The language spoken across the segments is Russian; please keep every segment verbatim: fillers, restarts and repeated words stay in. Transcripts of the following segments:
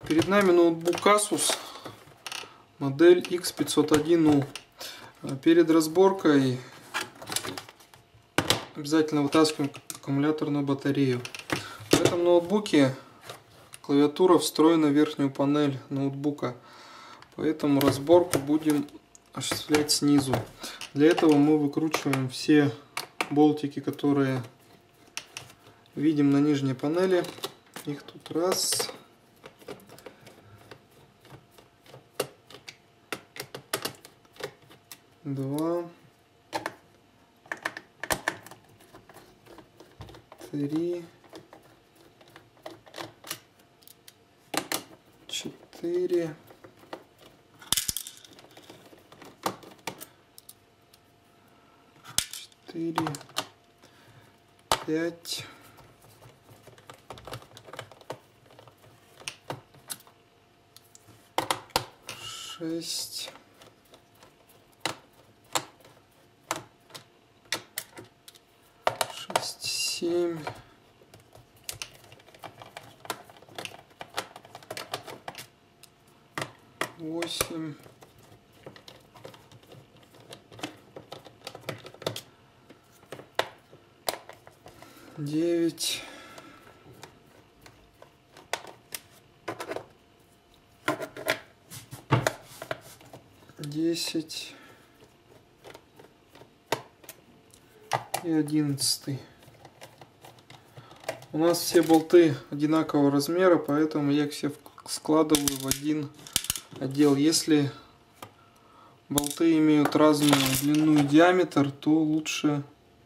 Перед нами ноутбук Asus, модель икс пятьсот один у. Перед разборкой обязательно вытаскиваем аккумуляторную батарею. В этом ноутбуке клавиатура встроена в верхнюю панель ноутбука, поэтому разборку будем осуществлять снизу. Для этого мы выкручиваем все болтики, которые видим на нижней панели. Их тут раз, два, три, четыре, четыре, пять, шесть, шесть, семь, восемь, девять, десять и одиннадцатый. У нас все болты одинакового размера, поэтому я их все складываю в один отдел. Если болты имеют разную длину и диаметр, то лучше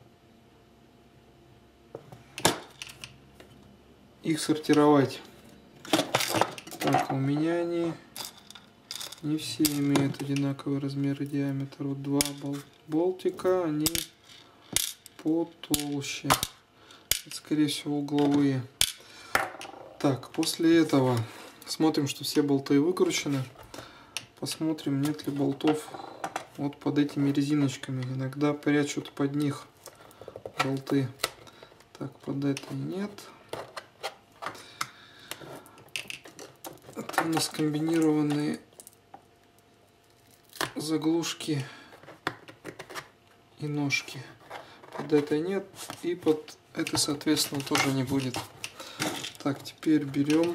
их сортировать. Так, у меня они не все имеют одинаковый размер и диаметр. Вот два болтика, они потолще. Это, скорее всего, угловые. Так, после этого смотрим, что все болты выкручены. Посмотрим, нет ли болтов вот под этими резиночками. Иногда прячут под них болты. Так, под это нет. Это у нас комбинированные заглушки и ножки. Под это нет, и под это, соответственно, тоже не будет. Так, теперь берем,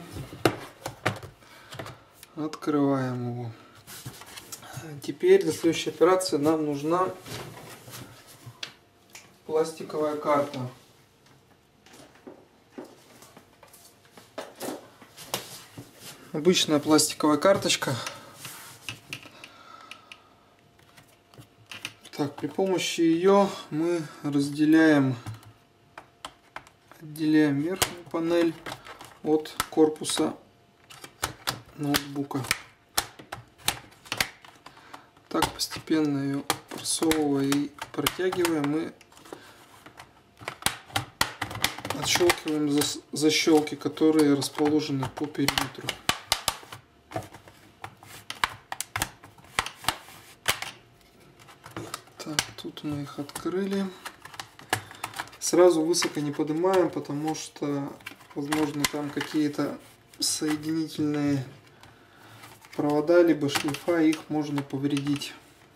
открываем его. Теперь для следующей операции нам нужна пластиковая карта. Обычная пластиковая карточка. Так, при помощи ее мы разделяем, отделяем верхнюю панель от корпуса ноутбука. Так, постепенно ее просовывая и протягиваем, и отщелкиваем защелки, которые расположены по периметру. Так, тут мы их открыли. Сразу высоко не поднимаем, потому что, возможно, там какие-то соединительные провода, либо шлейфа, их можно повредить.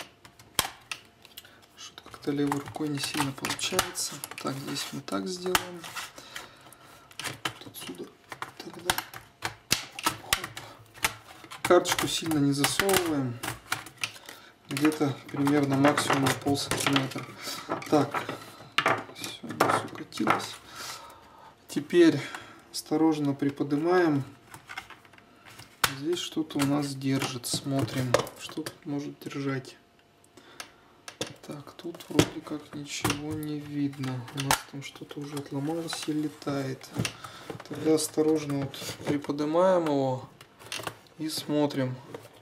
Что-то как-то левой рукой не сильно получается. Так, здесь мы так сделаем. Отсюда тогда. Хоп. Карточку сильно не засовываем. Где-то примерно максимум на пол сантиметра. Так, все, не укатилось. Теперь осторожно приподнимаем. Здесь что-то у нас держит. Смотрим, что тут может держать. Так, тут вроде как ничего не видно. У нас там что-то уже отломалось и летает. Тогда осторожно вот приподнимаем его и смотрим,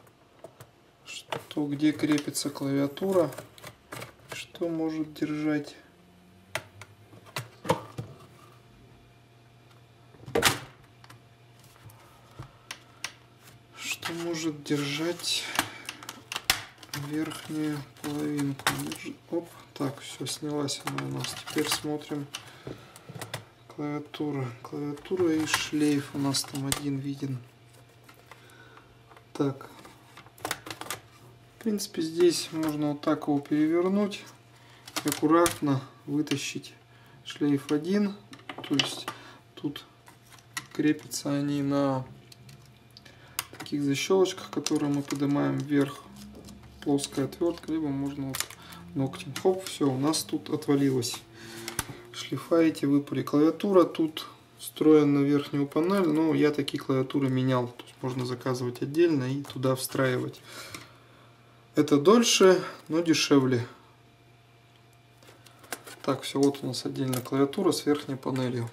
что где крепится клавиатура, что может держать. Что может держать верхнюю половинку. Оп, так, все, снялась она у нас. Теперь смотрим клавиатура. Клавиатура и шлейф у нас там один виден. Так. В принципе, здесь можно вот так его перевернуть и аккуратно вытащить шлейф один. То есть тут крепятся они на таких защелочках, которые мы поднимаем вверх. Плоская отвертка, либо можно вот ногтем. Хоп, все, у нас тут отвалилось. Шлифа эти выпали. Клавиатура тут встроена на верхнюю панель, но я такие клавиатуры менял. То есть можно заказывать отдельно и туда встраивать. Это дольше, но дешевле. Так, все, вот у нас отдельная клавиатура с верхней панелью.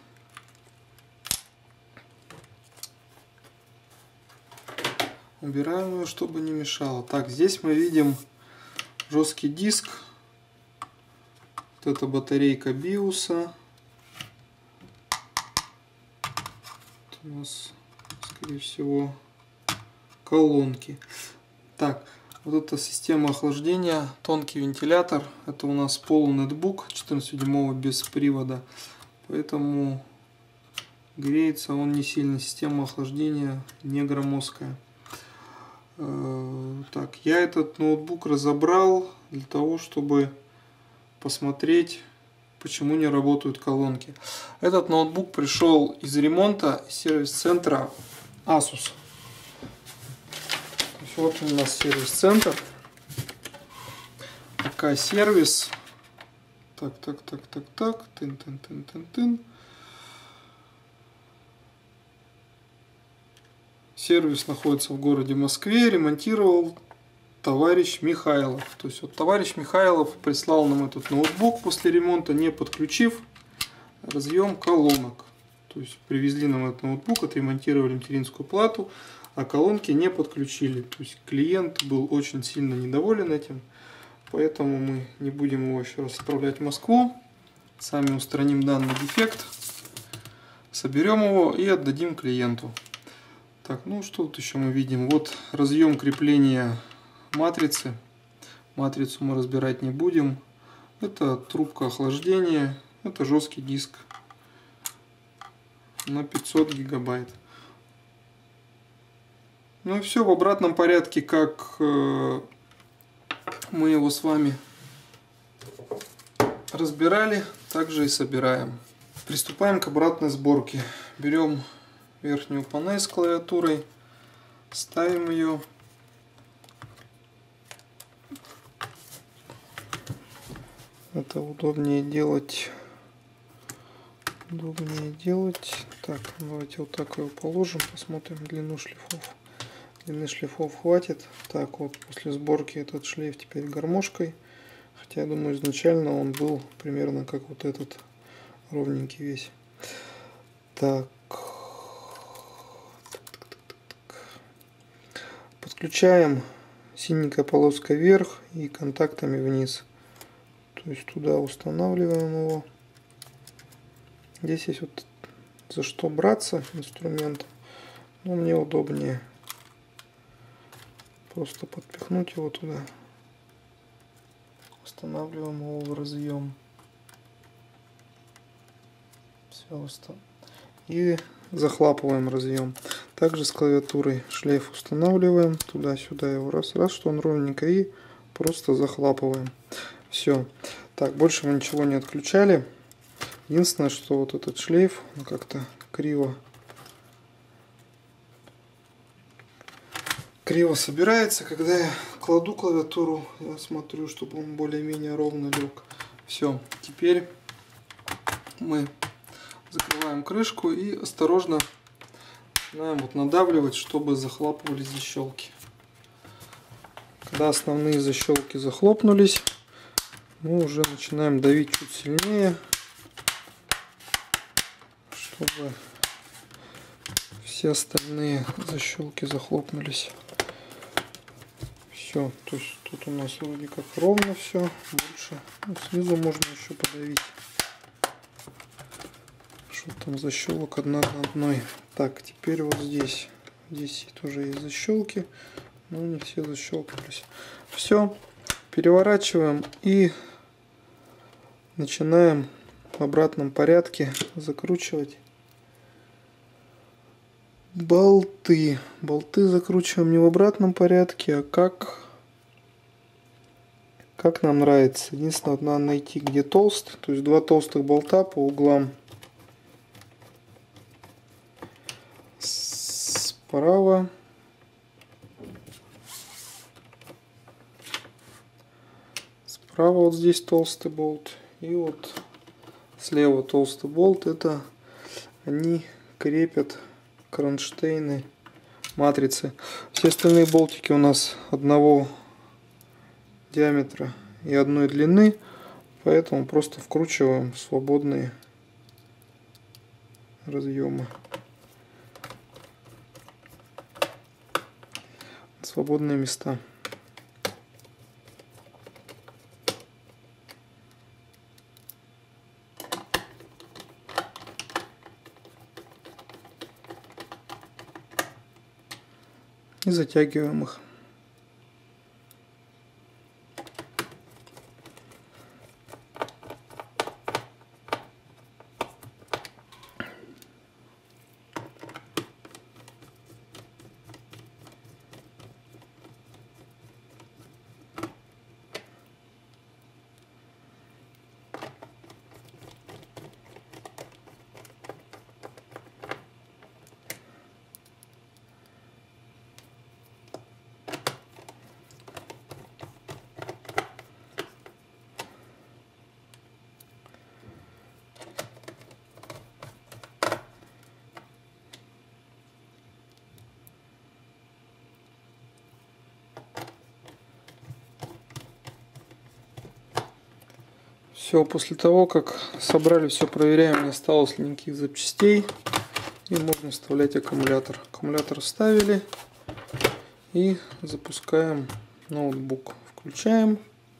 Убираем ее, чтобы не мешало. Так, здесь мы видим жесткий диск. Вот это батарейка биоса. Это у нас, скорее всего, колонки. Так, вот эта система охлаждения, тонкий вентилятор. Это у нас полунетбук четырнадцатидюймовый без привода. Поэтому греется он не сильно. Система охлаждения не громоздкая. Так, я этот ноутбук разобрал для того, чтобы посмотреть, почему не работают колонки. Этот ноутбук пришел из ремонта сервис-центра Asus. Вот у нас сервис-центр. Пока сервис. Так, так, так, так, так. Тын, тын, тын, тын, тын. Сервис находится в городе Москве, ремонтировал товарищ Михайлов. То есть вот товарищ Михайлов прислал нам этот ноутбук после ремонта, не подключив разъем колонок. То есть привезли нам этот ноутбук, отремонтировали материнскую плату, а колонки не подключили. То есть клиент был очень сильно недоволен этим, поэтому мы не будем его еще раз отправлять в Москву. Сами устраним данный дефект, соберем его и отдадим клиенту. Так, ну что тут еще мы видим? Вот разъем крепления матрицы. Матрицу мы разбирать не будем. Это трубка охлаждения. Это жесткий диск на пятьсот гигабайт. Ну и все в обратном порядке, как мы его с вами разбирали, также и собираем. Приступаем к обратной сборке. Берем верхнюю панель с клавиатурой, ставим ее. Это удобнее делать. Удобнее делать. Так, давайте вот так его положим, посмотрим длину шлифов. Длины шлифов хватит. Так, вот после сборки этот шлейф теперь гармошкой. Хотя я думаю, изначально он был примерно как вот этот, ровненький весь. Так. Подключаем синенькой полоской вверх и контактами вниз. То есть туда устанавливаем его. Здесь есть вот за что браться инструмент, но мне удобнее просто подпихнуть его туда. Устанавливаем его в разъем. Все, и захлапываем разъем. Также с клавиатурой шлейф устанавливаем туда-сюда его раз, раз, что он ровненько, и просто захлапываем. Все. Так, больше мы ничего не отключали. Единственное, что вот этот шлейф как-то криво криво собирается. Когда я кладу клавиатуру, я смотрю, чтобы он более-менее ровно лег. Все. Теперь мы закрываем крышку и осторожно начинаем вот надавливать, чтобы захлопывались защелки. Когда основные защелки захлопнулись, мы уже начинаем давить чуть сильнее, чтобы все остальные защелки захлопнулись. Все, то есть тут у нас вроде как ровно все, больше, ну, снизу можно еще подавить. Что там защелок одна на одной. Так, теперь вот здесь, здесь тоже есть защелки, но не все защелкнулись. Все, переворачиваем и начинаем в обратном порядке закручивать Болты. Болты закручиваем не в обратном порядке, а как, как нам нравится. Единственное, надо найти, где толстый. То есть два толстых болта по углам. Справа. Справа вот здесь толстый болт. И вот слева толстый болт. Это они крепят кронштейны матрицы. Все остальные болтики у нас одного диаметра и одной длины. Поэтому просто вкручиваем свободные разъемы. Свободные места. И затягиваем их. Все, после того, как собрали все, проверяем, не осталось ли никаких запчастей. И можно вставлять аккумулятор. Аккумулятор вставили. И запускаем ноутбук. Включаем.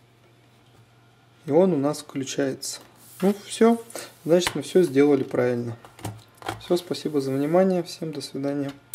И он у нас включается. Ну все, значит мы все сделали правильно. Все, спасибо за внимание. Всем до свидания.